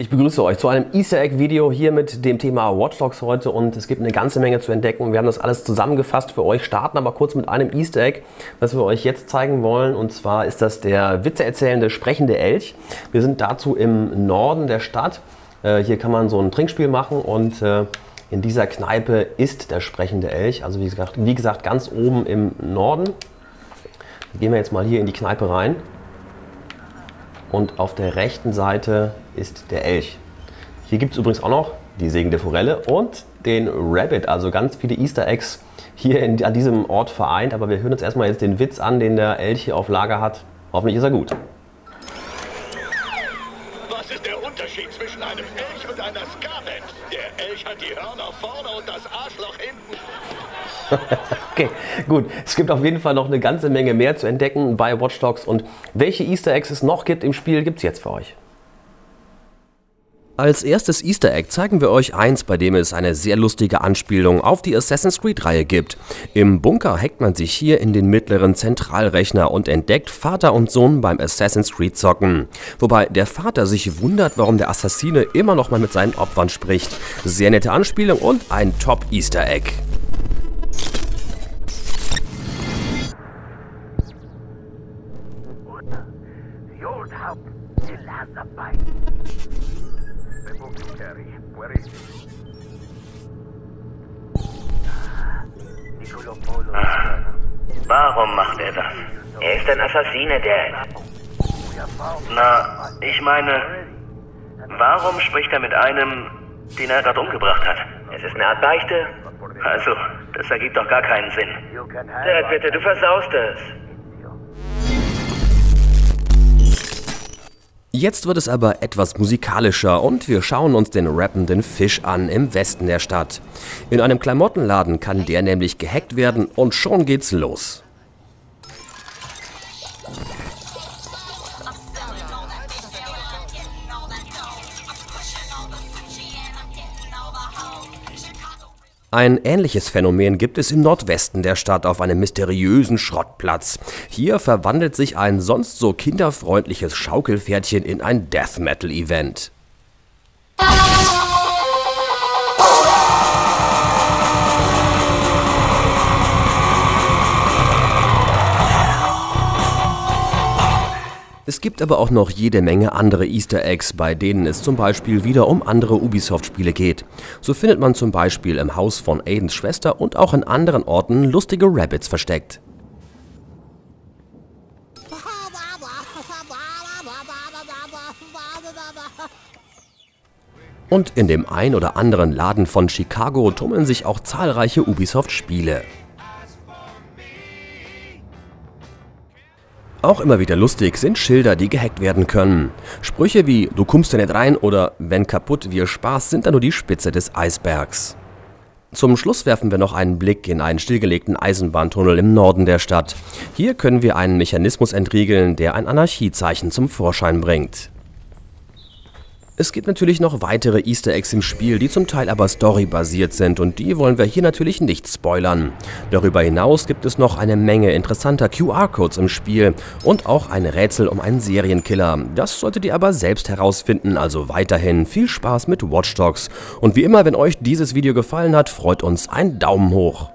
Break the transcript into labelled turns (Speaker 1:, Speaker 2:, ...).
Speaker 1: Ich begrüße euch zu einem Easter Egg Video hier mit dem Thema Watch Dogs heute und es gibt eine ganze Menge zu entdecken. Wir haben das alles zusammengefasst für euch, starten aber kurz mit einem Easter Egg, was wir euch jetzt zeigen wollen, und zwar ist das der witzeerzählende sprechende Elch. Wir sind dazu im Norden der Stadt. Hier kann man so ein Trinkspiel machen und in dieser Kneipe ist der sprechende Elch, also wie gesagt ganz oben im Norden. Gehen wir jetzt mal hier in die Kneipe rein. Und auf der rechten Seite ist der Elch. Hier gibt es übrigens auch noch die sägende Forelle und den Rabbit, also ganz viele Easter Eggs hier an diesem Ort vereint. Aber wir hören uns erstmal jetzt den Witz an, den der Elch hier auf Lager hat. Hoffentlich ist er gut.
Speaker 2: Was ist der Unterschied zwischen einem Elch und einer Scarlet? Der Elch hat die Hörner vorne und das Arschloch hinten.
Speaker 1: Okay, gut. Es gibt auf jeden Fall noch eine ganze Menge mehr zu entdecken bei Watch Dogs, und welche Easter Eggs es noch gibt im Spiel, gibt es jetzt für euch. Als erstes Easter Egg zeigen wir euch eins, bei dem es eine sehr lustige Anspielung auf die Assassin's Creed Reihe gibt. Im Bunker hackt man sich hier in den mittleren Zentralrechner und entdeckt Vater und Sohn beim Assassin's Creed zocken. Wobei der Vater sich wundert, warum der Assassine immer noch mal mit seinen Opfern spricht. Sehr nette Anspielung und ein Top Easter Egg.
Speaker 3: Warum macht er das? Er ist ein Assassine, Dad. Na, ich meine, warum spricht er mit einem, den er gerade umgebracht hat? Es ist eine Art Beichte. Also, das ergibt doch gar keinen Sinn. Dad, bitte, du versaust es.
Speaker 1: Jetzt wird es aber etwas musikalischer und wir schauen uns den rappenden Fisch an im Westen der Stadt. In einem Klamottenladen kann der nämlich gehackt werden und schon geht's los. Ein ähnliches Phänomen gibt es im Nordwesten der Stadt auf einem mysteriösen Schrottplatz. Hier verwandelt sich ein sonst so kinderfreundliches Schaukelpferdchen in ein Death Metal Event. Es gibt aber auch noch jede Menge andere Easter Eggs, bei denen es zum Beispiel wieder um andere Ubisoft-Spiele geht. So findet man zum Beispiel im Haus von Aidens Schwester und auch an anderen Orten lustige Rabbits versteckt. Und in dem ein oder anderen Laden von Chicago tummeln sich auch zahlreiche Ubisoft-Spiele. Auch immer wieder lustig sind Schilder, die gehackt werden können. Sprüche wie "Du kommst ja nicht rein" oder "Wenn kaputt, wir Spaß" sind da nur die Spitze des Eisbergs. Zum Schluss werfen wir noch einen Blick in einen stillgelegten Eisenbahntunnel im Norden der Stadt. Hier können wir einen Mechanismus entriegeln, der ein Anarchiezeichen zum Vorschein bringt. Es gibt natürlich noch weitere Easter Eggs im Spiel, die zum Teil aber storybasiert sind, und die wollen wir hier natürlich nicht spoilern. Darüber hinaus gibt es noch eine Menge interessanter QR-Codes im Spiel und auch ein Rätsel um einen Serienkiller. Das solltet ihr aber selbst herausfinden, also weiterhin viel Spaß mit Watch Dogs. Und wie immer, wenn euch dieses Video gefallen hat, freut uns ein Daumen hoch.